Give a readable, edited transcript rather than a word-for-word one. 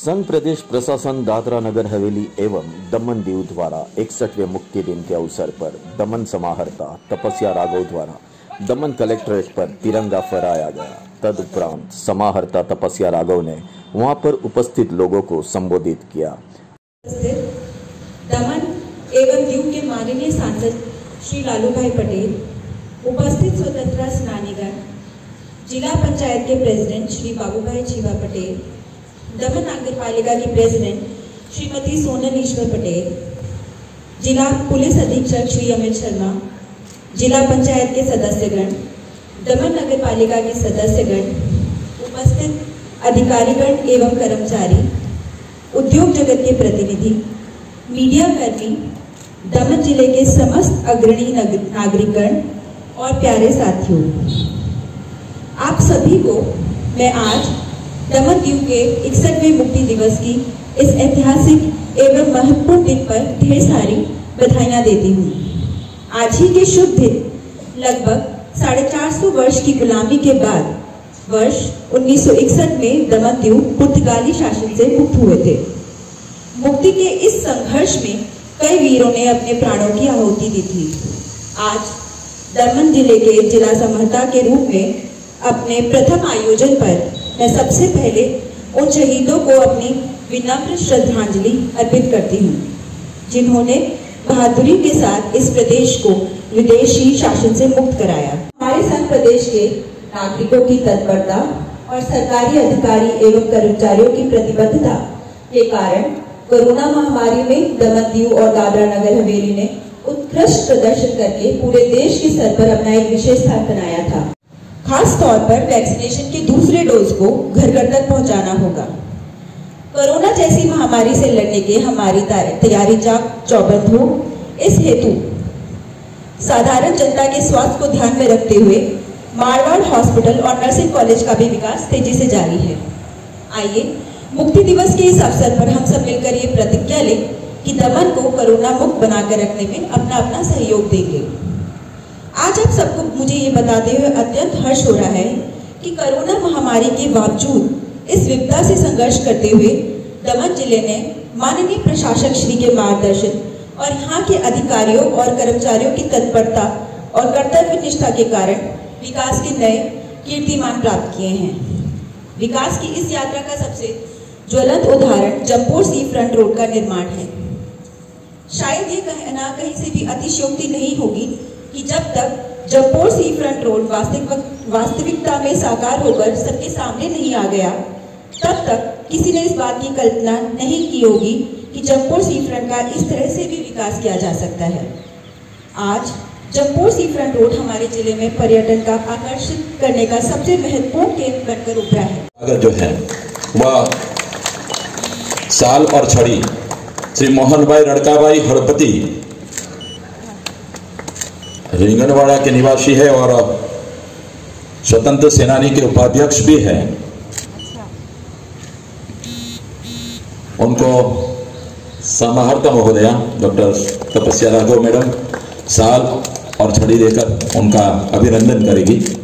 संघ प्रदेश प्रशासन दादरा नगर हवेली एवं दमन दीव द्वारा 61वें मुक्ति दिन के अवसर पर दमन समाहर्ता तपस्या राघव द्वारा दमन कलेक्ट्रेट पर तिरंगा फहराया गया। तदुपरांत समाहर्ता तपस्या राघव ने वहां पर उपस्थित लोगों को संबोधित किया। दमन एवं दीव के माननीय सांसद श्री लालू भाई पटेल, उपस्थित स्वतंत्रता सेनानीगण, जिला पंचायत के प्रेसिडेंट श्री बाबूभाई छीवा पटेल, दमन नगर पालिका की प्रेसिडेंट श्रीमती सोनल ईश्वर पटेल, जिला पुलिस अधीक्षक श्री अमित शर्मा, जिला पंचायत के सदस्यगण, दमन नगर पालिका के सदस्यगण, उपस्थित अधिकारीगण एवं कर्मचारी, उद्योग जगत के प्रतिनिधि, मीडिया कर्मी, दमन जिले के समस्त अग्रणी नागरिकगण और प्यारे साथियों, आप सभी को मैं आज दमन दीव के 61वें मुक्ति दिवस की इस ऐतिहासिक एवं महत्वपूर्ण दिन पर ढेर सारी बधाइयां देती हूँ। आज ही के शुभ दिन लगभग 450 वर्ष की गुलामी के बाद वर्ष 1961 में दमन दीव पुर्तगाली शासन से मुक्त हुए थे। मुक्ति के इस संघर्ष में कई वीरों ने अपने प्राणों की आहुति दी थी। आज दमन जिले के जिला समाहर्ता के रूप में अपने प्रथम आयोजन पर मैं सबसे पहले उन शहीदों को अपनी विनम्र श्रद्धांजलि अर्पित करती हूँ, जिन्होंने बहादुरी के साथ इस प्रदेश को विदेशी शासन से मुक्त कराया। हमारे संघ प्रदेश के नागरिकों की तत्परता और सरकारी अधिकारी एवं कर्मचारियों की प्रतिबद्धता के कारण कोरोना महामारी में दमन दीव और दादरा नगर हवेली ने उत्कृष्ट प्रदर्शन करके पूरे देश के स्तर पर अपना एक विशेष स्थान बनाया था। खास तौर पर वैक्सीनेशन के दूसरे डोज को घर घर तक पहुंचाना होगा। कोरोना जैसी महामारी से लड़ने के हमारी तैयारी चौबंद हो। इस हेतु साधारण जनता के स्वास्थ्य को ध्यान में रखते हुए मारवाड़ हॉस्पिटल और नर्सिंग कॉलेज का भी विकास तेजी से जारी है। आइए मुक्ति दिवस के इस अवसर पर हम सब मिलकर ये प्रतिज्ञा लें कि दमन को कोरोना मुक्त बनाकर रखने में अपना अपना सहयोग देंगे। आज आप सबको मुझे ये बताते हुए अत्यंत हर्ष हो रहा है कि कोरोना महामारी के बावजूद इस विपदा से संघर्ष करते हुए दमन जिले ने माननीय प्रशासक श्री के मार्गदर्शन और यहाँ के अधिकारियों और कर्मचारियों की तत्परता और कर्तव्य निष्ठा के कारण विकास के नए कीर्तिमान प्राप्त किए हैं। विकास की इस यात्रा का सबसे ज्वलंत उदाहरण जमपोर सी फ्रंट रोड का निर्माण है। शायद ये कहना कहीं से भी अतिशयोक्ति नहीं होगी कि जब तक जमपोर सी फ्रंट रोड वास्तविकता में साकार होकर सबके सामने नहीं आ गया, तब तक किसी ने इस बात की कल्पना नहीं की होगी कि जमपोर सी फ्रंट का इस तरह से भी विकास किया जा सकता है। आज जमपोर सी फ्रंट रोड हमारे जिले में पर्यटन का आकर्षित करने का सबसे महत्वपूर्ण केंद्र बनकर उभरा है। अगर जो है वह साल और छड़ी श्री मोहन भाई रड़काबाई हड़पति रिंगनवाड़ा के निवासी है और स्वतंत्र सेनानी के उपाध्यक्ष भी हैं। उनको समाहर्ता महोदया डॉक्टर तपस्या राघव मैडम साल और छड़ी देकर उनका अभिनंदन करेगी।